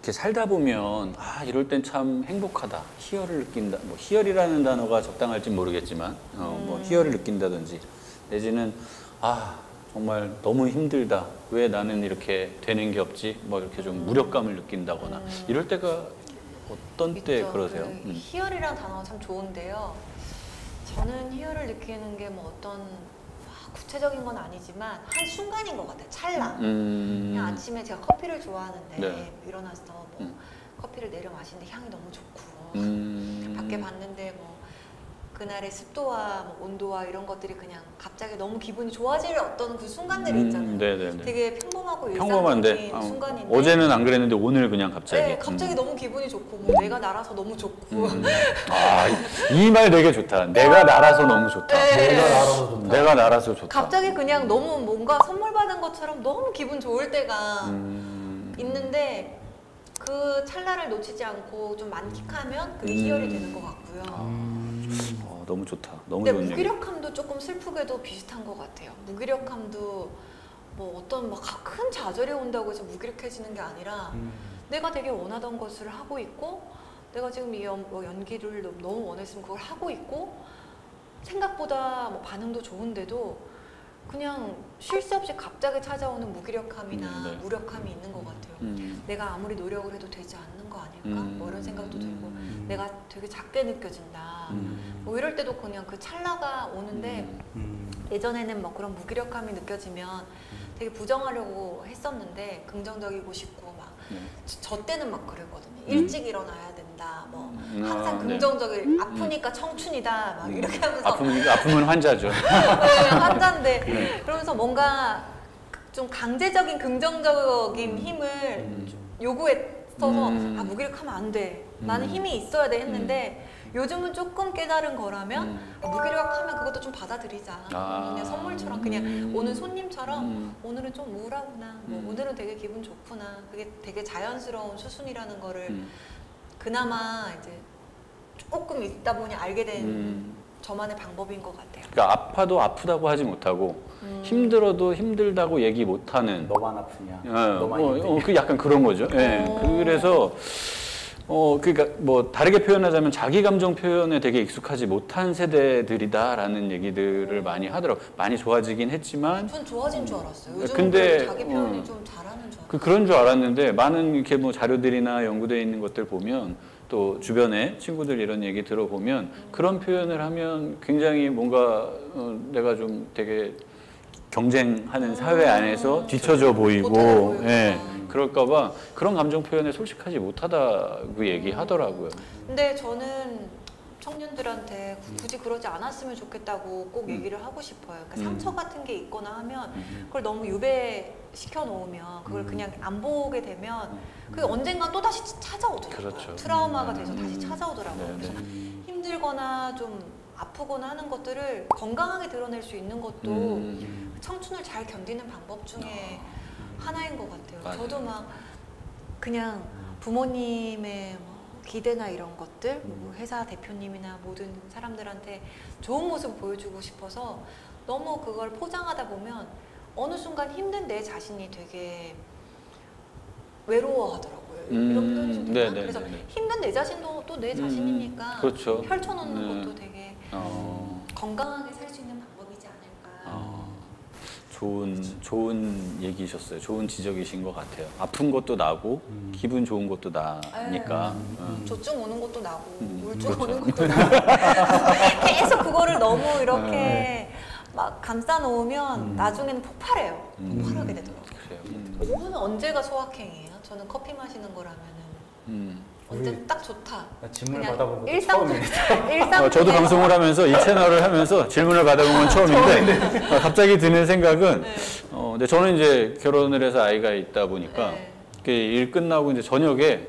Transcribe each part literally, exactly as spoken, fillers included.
이렇게 살다 보면 아 이럴 땐 참 행복하다, 희열을 느낀다. 뭐 희열이라는 단어가 적당할지 모르겠지만 어, 뭐 희열을 느낀다든지 내지는 아 정말 너무 힘들다. 왜 나는 이렇게 되는 게 없지? 뭐 이렇게 좀 무력감을 느낀다거나 음. 이럴 때가 어떤 때 있죠. 그러세요? 그 음. 희열이라는 단어가 참 좋은데요. 저는 희열을 느끼는 게 뭐 어떤 구체적인 건 아니지만 한 순간인 것 같아요. 찰나. 음. 그냥 아침에 제가 커피를 좋아하는데 네. 일어나서 뭐 음. 커피를 내려 마시는데 향이 너무 좋고 음. 밖에 봤는데 뭐 그날의 습도와 뭐 온도와 이런 것들이 그냥 갑자기 너무 기분이 좋아질 어떤 그 순간들이 있잖아요. 음, 네네네. 되게 평범하고 평범한데 일상적인 어, 순간인데 어제는 안 그랬는데 오늘 그냥 갑자기. 네, 갑자기 음. 너무 기분이 좋고 뭐 내가 날아서 너무 좋고 음. 아, 이 말 되게 좋다. 내가 날아서 너무 좋다. 네. 내가 날아서 좋다. 내가 날아서 좋다. 갑자기 그냥 너무 뭔가 선물 받은 것처럼 너무 기분 좋을 때가 음. 있는데 그 찰나를 놓치지 않고 좀 만끽하면 그게 음. 희열이 되는 것 같고요. 어, 너무 좋다. 너무 근데 좋은 얘기. 무기력함도 조금 슬프게도 비슷한 것 같아요. 무기력함도 뭐 어떤 막 큰 좌절이 온다고 해서 무기력해지는 게 아니라 음. 내가 되게 원하던 것을 하고 있고 내가 지금 이 연, 뭐 연기를 너무 원했으면 그걸 하고 있고 생각보다 뭐 반응도 좋은데도 그냥 쉴 새 없이 갑자기 찾아오는 무기력함이나 음, 네. 무력함이 있는 것 같아요. 음. 내가 아무리 노력을 해도 되지 않는 거 아닐까? 음. 뭐 이런 생각도 들고 음. 내가 되게 작게 느껴진다. 음. 뭐 이럴 때도 그냥 그 찰나가 오는데 음. 음. 예전에는 뭐 그런 무기력함이 느껴지면 되게 부정하려고 했었는데 긍정적이고 싶고 막 네. 저, 저 때는 막 그랬거든요. 음. 일찍 일어나야 된다. 뭐 음. 항상 아, 네. 긍정적인 아프니까 청춘이다. 막 이렇게 하면서 아픔, 아픔은 환자죠. 네, 환자인데 네. 그러면서 뭔가 좀 강제적인 긍정적인 음. 힘을 음. 요구했어서 음. 아 무기력하면 안 돼. 나는 음. 힘이 있어야 돼 했는데 요즘은 조금 깨달은 거라면 음. 아, 무기력하면 그것도 좀 받아들이자. 아. 그냥 선물처럼 그냥 음. 오는 손님처럼 음. 오늘은 좀 우울하구나. 뭐 음. 오늘은 되게 기분 좋구나. 그게 되게 자연스러운 수순이라는 거를 음. 그나마 이제 조금 있다 보니 알게 된 음. 저만의 방법인 것 같아요. 그러니까 아파도 아프다고 하지 못하고 음. 힘들어도 힘들다고 얘기 못하는. 너만 아프냐? 예, 너만 뭐, 힘드냐? 어, 그 약간 그런 거죠. 예. 어. 그래서 어 그러니까 뭐 다르게 표현하자면 자기 감정 표현에 되게 익숙하지 못한 세대들이다라는 얘기들을 많이 하더라고. 많이 좋아지긴 했지만 전 좋아진 줄 알았어요. 요즘 근데, 자기 표현이 어. 좀 잘하는 줄 알았어요. 그 그런 줄 알았는데 많은 이렇게 뭐 자료들이나 연구되어 있는 것들 보면 또 주변에 친구들 이런 얘기 들어보면 음. 그런 표현을 하면 굉장히 뭔가 어, 내가 좀 되게 경쟁하는 음. 사회 안에서 뒤처져 보이고, 못하게 보이구나. 예, 그럴까봐 그런 감정 표현에 솔직하지 못하다고 얘기하더라고요. 근데 저는 청년들한테 구- 굳이 그러지 않았으면 좋겠다고 꼭 음. 얘기를 하고 싶어요. 그러니까 음. 상처 같은 게 있거나 하면 음. 그걸 너무 유배시켜 놓으면 그걸 음. 그냥 안 보게 되면 그게 언젠가 또 다시 찾아오더라고요. 그렇죠. 트라우마가 돼서 음. 다시 찾아오더라고요. 네, 그래서 네. 힘들거나 좀 아프거나 하는 것들을 건강하게 드러낼 수 있는 것도 음. 청춘을 잘 견디는 방법 중에 하나인 것 같아요. 맞아요. 저도 막 그냥 부모님의 뭐 기대나 이런 것들, 뭐 회사 대표님이나 모든 사람들한테 좋은 모습을 보여주고 싶어서 너무 그걸 포장하다 보면 어느 순간 힘든 내 자신이 되게 외로워하더라고요. 음, 이런 표현이 좀 되나? 네네네네. 그래서 힘든 내 자신도 또 내 자신이니까 음, 그렇죠. 펼쳐놓는 네. 것도 되게 어. 건강하게 살 수 있는 방법이지 않을까. 어, 좋은 좋은 얘기셨어요. 좋은 지적이신 것 같아요. 아픈 것도 나고 음. 기분 좋은 것도 나니까. 음. 어. 조증 오는 것도 나고 음, 우울증 그렇죠. 오는 것도 나고 계속 그거를 너무 이렇게 네. 막 감싸 놓으면 음. 나중에는 폭발해요. 음. 폭발하게 되더라고요. 그래요. 음. 저는 언제가 소확행이에요? 저는 커피 마시는 거라면은 음. 언제 우리- 딱 좋다. 나 질문을 그냥 받아본 것도 일상 처음이에요. 일상 어, 저도 방송을 하면서 이 채널을 하면서 질문을 받아본 건 처음인데 어, 갑자기 드는 생각은 네. 어, 근데 저는 이제 결혼을 해서 아이가 있다 보니까 네. 이렇게 일 끝나고 이제 저녁에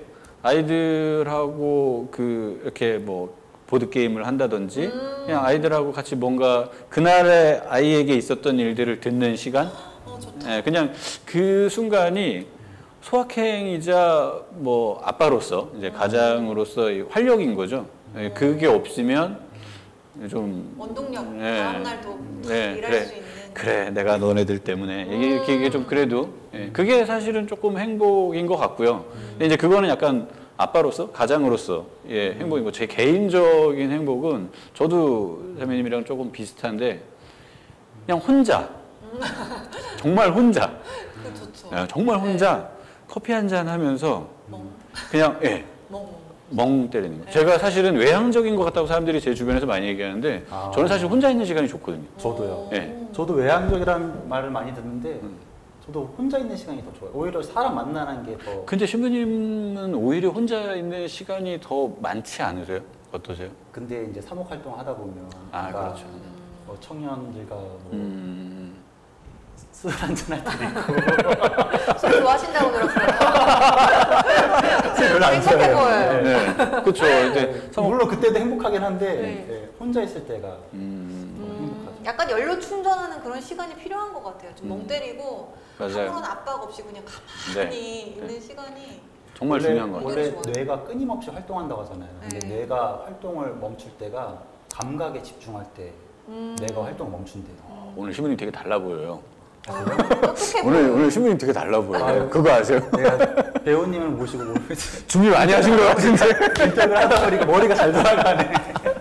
아이들하고 그 이렇게 뭐 보드 게임을 한다든지 음. 그냥 아이들하고 같이 뭔가 그날의 아이에게 있었던 일들을 듣는 시간, 어 좋다. 예, 그냥 그 순간이 소확행이자 뭐 아빠로서 이제 가장으로서의 활력인 거죠. 예, 그게 없으면 좀 원동력 예. 다음 날도 네, 일할 그래. 수 있는. 그래 내가 너네들 때문에 이게 이렇게 이게 좀 그래도 예, 그게 사실은 조금 행복인 것 같고요. 근데 이제 그거는 약간 아빠로서 가장으로서 예 행복이고 제 개인적인 행복은 저도 선배님이랑 조금 비슷한데 그냥 혼자 정말 혼자 그 좋죠. 예, 정말 혼자 커피 한 잔 하면서 멍. 그냥 예. 멍. 멍 때리는 거. 제가 사실은 외향적인 것 같다고 사람들이 제 주변에서 많이 얘기하는데 아. 저는 사실 혼자 있는 시간이 좋거든요. 저도요. 예. 저도 외향적이라는 말을 많이 듣는데 음. 저도 혼자 있는 시간이 더 좋아요. 오히려 사람 만나는 게 더. 근데 신부님은 오히려 혼자 있는 시간이 더 많지 않으세요? 어떠세요? 근데 이제 사목 활동 하다 보면 아, 뭔가 그렇죠. 뭐 청년들과 뭐 음. 술 한잔 할 때도 있고 술 좋아하신다고 들었어요. 술 별로 안 행복해 좋아해요. 보여요. 네. 네. 그렇죠. 이제 네. 사목 물론 그때도 행복하긴 한데 네. 예, 혼자 있을 때가 음. 너무 행복하죠. 약간 연료 충전하는 그런 시간이 필요한 것 같아요. 좀 멍 음. 때리고 맞아요. 아무런 압박 없이 그냥 가만히 있는 시간이 정말 원래, 중요한 것 같아요. 원래 좋아요. 뇌가 끊임없이 활동한다고 하잖아요. 근데 네. 뇌가 활동을 멈출 때가 감각에 집중할 때 음. 뇌가 활동을 멈춘대요. 오늘 신부님 되게 달라 보여요. 어떻게 오늘 보여요? 오늘 신부님 되게 달라 보여요. 아유. 그거 아세요? 내가 배우님을 모시고 모르겠지. 준비 많이 하신 것 같은데. 인터뷰를 하다 보니까 머리가 잘 돌아가네.